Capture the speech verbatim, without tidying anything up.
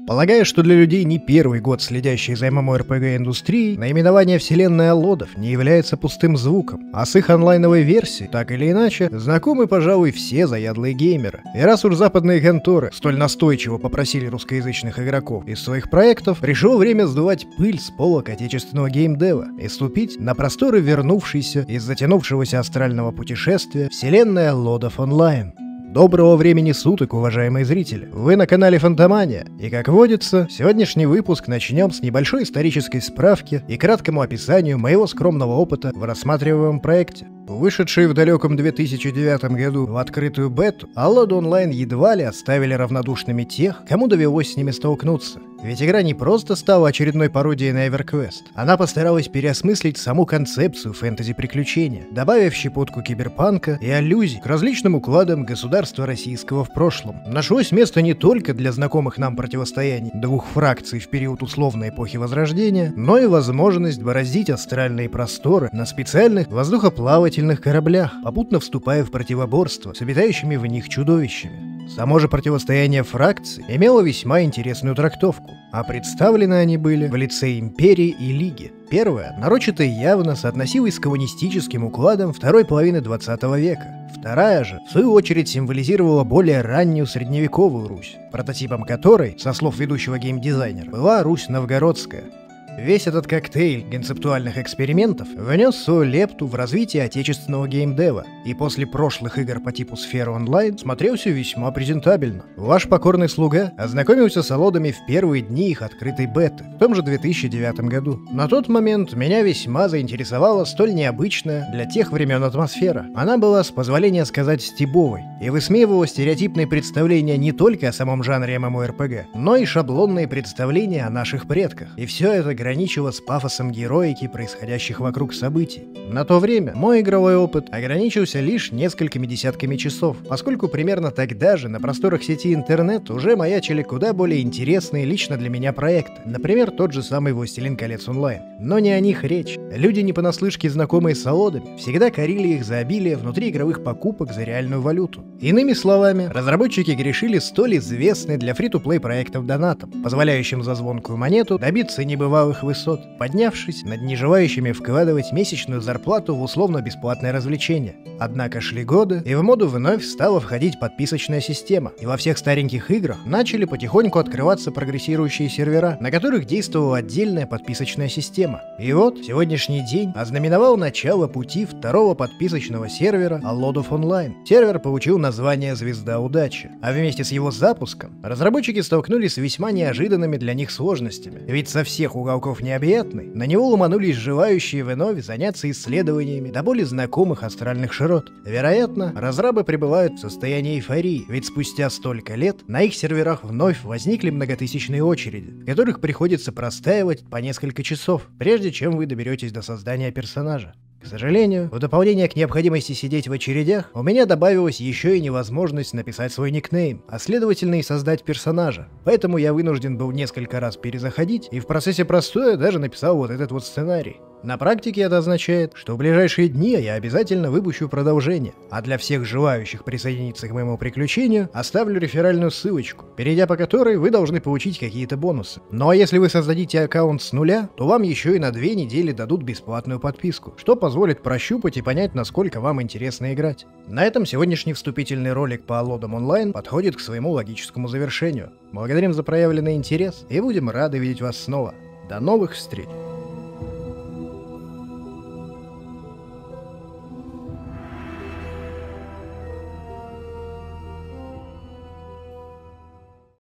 Полагаю, что для людей не первый год, следящие за MMORPG-индустрией, наименование вселенной Аллодов не является пустым звуком, а с их онлайновой версией, так или иначе, знакомы, пожалуй, все заядлые геймеры. И раз уж западные конторы столь настойчиво попросили русскоязычных игроков из своих проектов, пришло время сдувать пыль с полок отечественного геймдева и ступить на просторы вернувшейся из затянувшегося астрального путешествия вселенной Аллодов онлайн. Доброго времени суток, уважаемые зрители! Вы на канале Фантомания, и, как водится, сегодняшний выпуск начнем с небольшой исторической справки и краткому описанию моего скромного опыта в рассматриваемом проекте. Вышедшие в далеком две тысячи девятом году в открытую бету, Аллоды онлайн едва ли оставили равнодушными тех, кому довелось с ними столкнуться. Ведь игра не просто стала очередной пародией на EverQuest, она постаралась переосмыслить саму концепцию фэнтези-приключения, добавив щепотку киберпанка и аллюзий к различным укладам государства российского в прошлом. Нашлось место не только для знакомых нам противостояний двух фракций в период условной эпохи Возрождения, но и возможность бороздить астральные просторы на специальных воздухоплавательных кораблях, попутно вступая в противоборство с обитающими в них чудовищами. Само же противостояние фракций имело весьма интересную трактовку, а представлены они были в лице Империи и Лиги. Первая нарочито и явно соотносилась с коммунистическим укладом второй половины двадцатого века. Вторая же, в свою очередь, символизировала более раннюю средневековую Русь, прототипом которой, со слов ведущего геймдизайнера, была Русь Новгородская. Весь этот коктейль концептуальных экспериментов внес свою лепту в развитие отечественного геймдева, и после прошлых игр по типу Сфера Онлайн смотрелся весьма презентабельно. Ваш покорный слуга ознакомился с Аллодами в первые дни их открытой беты, в том же две тысячи девятом году. На тот момент меня весьма заинтересовала столь необычная для тех времен атмосфера. Она была, с позволения сказать, стебовой, и высмеивала стереотипные представления не только о самом жанре MMORPG, но и шаблонные представления о наших предках. И все это граничило с пафосом героики происходящих вокруг событий. На то время мой игровой опыт ограничился лишь несколькими десятками часов, поскольку примерно тогда же на просторах сети интернет уже маячили куда более интересные лично для меня проекты, например, тот же самый «Властелин колец онлайн». Но не о них речь. Люди, не понаслышке знакомые с Аллодами, всегда корили их за обилие внутриигровых покупок за реальную валюту. Иными словами, разработчики грешили столь известной для фри-то-плей проектов донатом, позволяющим за звонкую монету добиться небывалых высот, поднявшись над нежелающими вкладывать месячную зарплату в условно-бесплатное развлечение. Однако шли годы, и в моду вновь стала входить подписочная система, и во всех стареньких играх начали потихоньку открываться прогрессирующие сервера, на которых действовала отдельная подписочная система. И вот сегодняшний день ознаменовал начало пути второго подписочного сервера Аллодов онлайн. Сервер получил название «Звезда удачи», а вместе с его запуском разработчики столкнулись с весьма неожиданными для них сложностями, ведь со всех уголков необъятной на него ломанулись желающие вновь заняться исследованиями до более знакомых астральных широт. Вероятно, разрабы пребывают в состоянии эйфории, ведь спустя столько лет на их серверах вновь возникли многотысячные очереди, в которых приходится простаивать по несколько часов, прежде чем вы доберетесь до создания персонажа. К сожалению, в дополнение к необходимости сидеть в очередях, у меня добавилась еще и невозможность написать свой никнейм, а следовательно и создать персонажа. Поэтому я вынужден был несколько раз перезаходить, и в процессе простоя даже написал вот этот вот сценарий. На практике это означает, что в ближайшие дни я обязательно выпущу продолжение, а для всех желающих присоединиться к моему приключению оставлю реферальную ссылочку, перейдя по которой вы должны получить какие-то бонусы. Ну а если вы создадите аккаунт с нуля, то вам еще и на две недели дадут бесплатную подписку, что позволит прощупать и понять, насколько вам интересно играть. На этом сегодняшний вступительный ролик по Аллодам онлайн подходит к своему логическому завершению. Благодарим за проявленный интерес и будем рады видеть вас снова. До новых встреч!